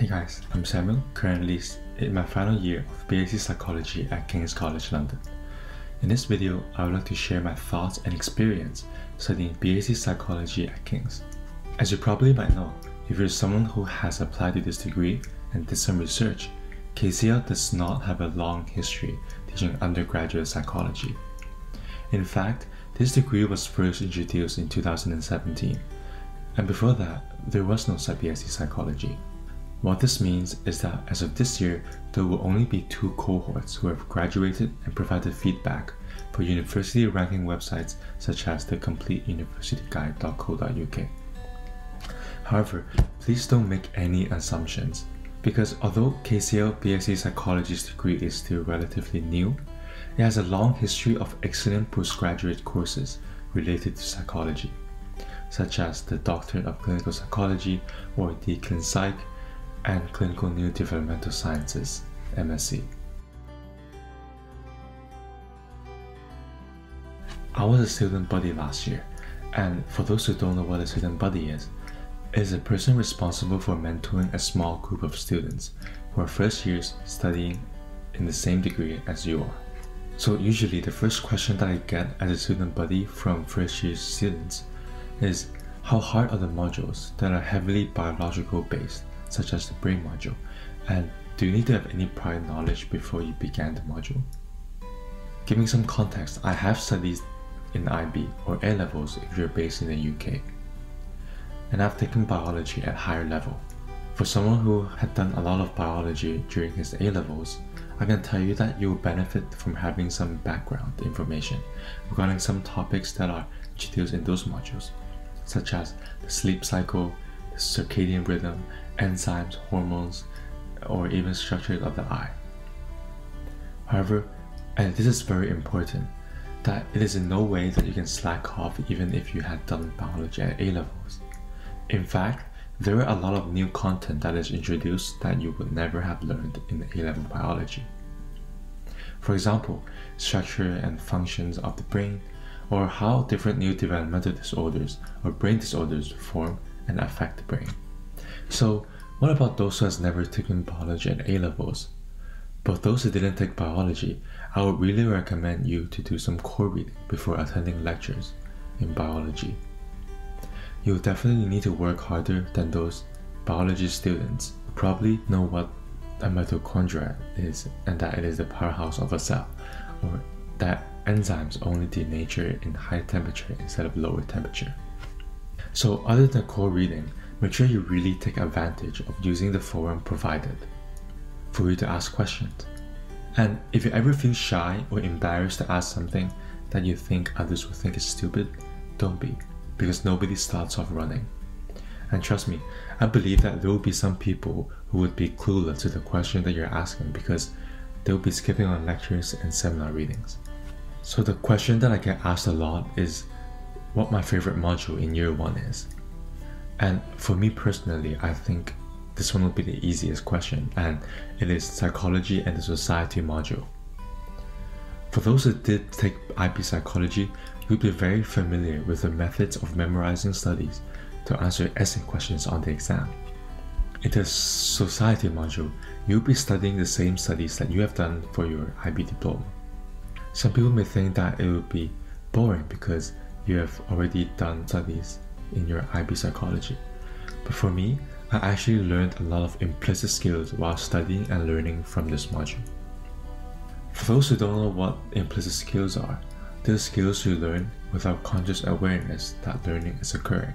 Hey guys, I'm Samuel, currently in my final year of BSc Psychology at King's College London. In this video, I would like to share my thoughts and experience studying BSc Psychology at King's. As you probably might know, if you're someone who has applied to this degree and did some research, KCL does not have a long history teaching undergraduate psychology. In fact, this degree was first introduced in 2017, and before that, there was no BSc Psychology. What this means is that as of this year, there will only be 2 cohorts who have graduated and provided feedback for university ranking websites such as the CompleteUniversityGuide.co.uk. However, please don't make any assumptions, because although KCL BSc Psychology's degree is still relatively new, it has a long history of excellent postgraduate courses related to psychology, such as the Doctorate of Clinical Psychology or the ClinPsych, and Clinical New Developmental Sciences, MSc. I was a student buddy last year, and for those who don't know what a student buddy is, it is a person responsible for mentoring a small group of students who are first years studying in the same degree as you are. So usually the first question that I get as a student buddy from first year students is, how hard are the modules that are heavily biological based, such as the brain module, and do you need to have any prior knowledge before you began the module? Giving some context, I have studied in IB or A levels if you're based in the UK, and I've taken biology at higher level. For someone who had done a lot of biology during his A levels, I can tell you that you will benefit from having some background information regarding some topics that are introduced in those modules, such as the sleep cycle, the circadian rhythm, enzymes, hormones, or even structure of the eye. However, and this is very important, that it is in no way that you can slack off even if you had done biology at A levels. In fact, there are a lot of new content that is introduced that you would never have learned in the A-level biology. For example, structure and functions of the brain, or how different new developmental disorders or brain disorders form and affect the brain. So what about those who has never taken biology at A levels? But those who didn't take biology, I would really recommend you to do some core reading before attending lectures in biology. You'll definitely need to work harder than those biology students who probably know what a mitochondria is and that it is the powerhouse of a cell, or that enzymes only denature in high temperature instead of lower temperature. So other than core reading, make sure you really take advantage of using the forum provided for you to ask questions. And if you ever feel shy or embarrassed to ask something that you think others will think is stupid, don't be, because nobody starts off running. And trust me, I believe that there will be some people who would be clueless to the question that you're asking because they will be skipping on lectures and seminar readings. So the question that I get asked a lot is what my favorite module in year 1 is. And for me personally, I think this one will be the easiest question, and it is Psychology and the Society module. For those who did take IB Psychology, you'll be very familiar with the methods of memorizing studies to answer essay questions on the exam. In the Society module, you'll be studying the same studies that you have done for your IB diploma. Some people may think that it would be boring because you have already done studies in your IB Psychology. But for me, I actually learned a lot of implicit skills while studying and learning from this module. For those who don't know what implicit skills are, they're skills you learn without conscious awareness that learning is occurring.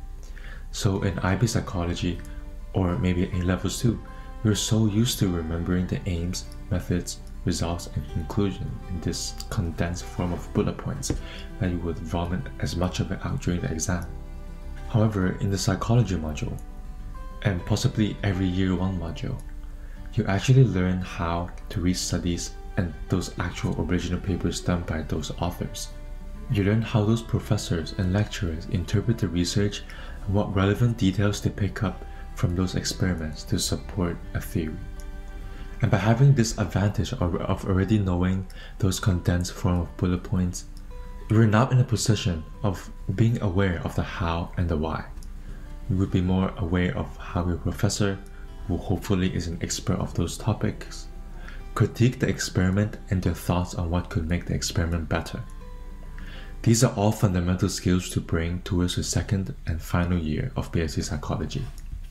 So in IB Psychology, or maybe A levels too, you're so used to remembering the aims, methods, results, and conclusion in this condensed form of bullet points that you would vomit as much of it out during the exam. However, in the Psychology module, and possibly every year 1 module, you actually learn how to read studies and those actual original papers done by those authors. You learn how those professors and lecturers interpret the research and what relevant details they pick up from those experiments to support a theory. And by having this advantage of already knowing those condensed form of bullet points, you are now in a position of being aware of the how and the why. You would be more aware of how your professor who hopefully is an expert of those topics, critique the experiment and their thoughts on what could make the experiment better. These are all fundamental skills to bring towards the second and final year of BSc Psychology.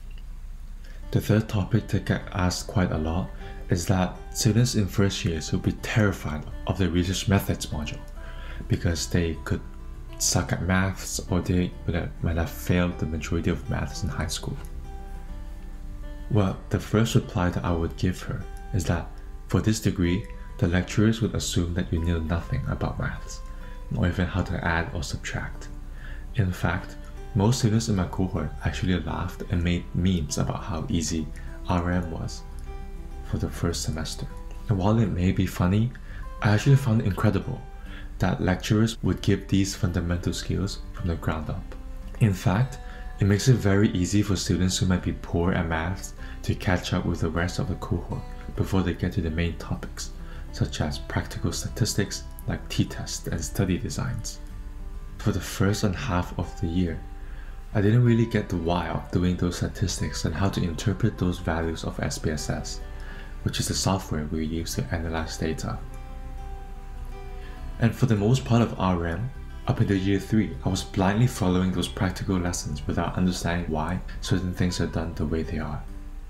The third topic that gets asked quite a lot is that students in first years will be terrified of the research methods module because they could suck at maths or they might have failed the majority of maths in high school. Well, the first reply that I would give her is that for this degree, the lecturers would assume that you knew nothing about maths, or even how to add or subtract. In fact, most students in my cohort actually laughed and made memes about how easy RM was for the first semester. And while it may be funny, I actually found it incredible that lecturers would give these fundamental skills from the ground up. In fact, it makes it very easy for students who might be poor at maths to catch up with the rest of the cohort before they get to the main topics, such as practical statistics like t-tests and study designs. For the first and half of the year, I didn't really get the why of doing those statistics and how to interpret those values of SPSS, which is the software we use to analyze data. And for the most part of RM, up into year 3, I was blindly following those practical lessons without understanding why certain things are done the way they are.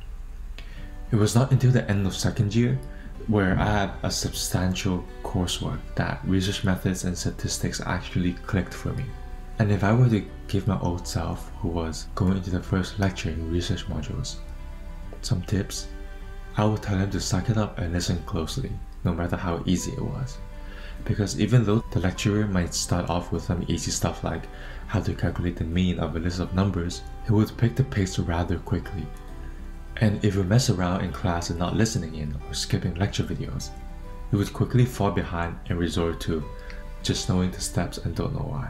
It was not until the end of second year where I had a substantial coursework that research methods and statistics actually clicked for me. And if I were to give my old self, who was going into the first lecture in research modules, some tips, I would tell him to suck it up and listen closely, no matter how easy it was. Because even though the lecturer might start off with some easy stuff like how to calculate the mean of a list of numbers, he would pick the pace rather quickly. And if you mess around in class and not listening in or skipping lecture videos, you would quickly fall behind and resort to just knowing the steps and don't know why.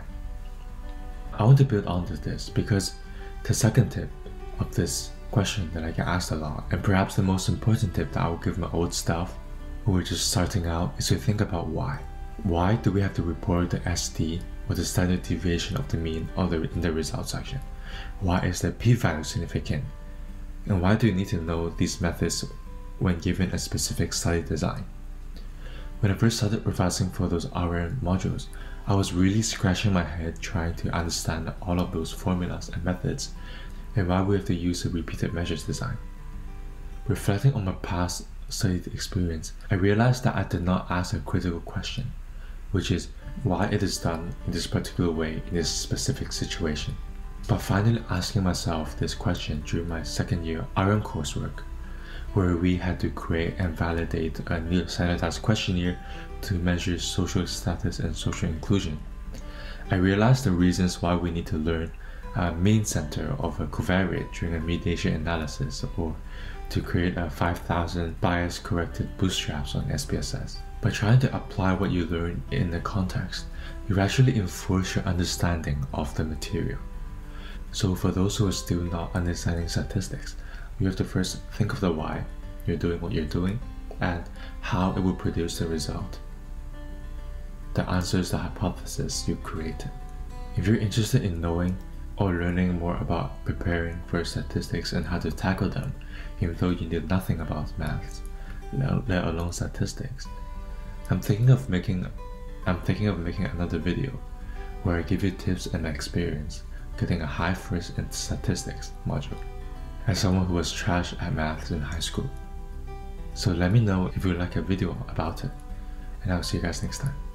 I want to build on to this because the second tip of this question that I get asked a lot, and perhaps the most important tip that I would give my old self who are just starting out, is to think about why. Why do we have to report the SD or the standard deviation of the mean in the results section? Why is the p-value significant? And why do you need to know these methods when given a specific study design? When I first started revising for those RM modules, I was really scratching my head trying to understand all of those formulas and methods and why we have to use a repeated measures design. Reflecting on my past study experience, I realized that I did not ask a critical question, which is why it is done in this particular way in this specific situation. But finally asking myself this question during my second year RM coursework, where we had to create and validate a new standardized questionnaire to measure social status and social inclusion, I realized the reasons why we need to learn a mean center of a covariate during a mediation analysis, or to create a 5,000 bias corrected bootstraps on SPSS. By trying to apply what you learn in the context, you actually enforce your understanding of the material. So for those who are still not understanding statistics, you have to first think of the why you're doing what you're doing and how it will produce the result that answers the hypothesis you created. If you're interested in knowing or learning more about preparing for statistics and how to tackle them, even though you knew nothing about maths, let alone statistics, I'm thinking of making another video where I give you tips and experience getting a high first in statistics module as someone who was trash at maths in high school. So let me know if you'd like a video about it, and I'll see you guys next time.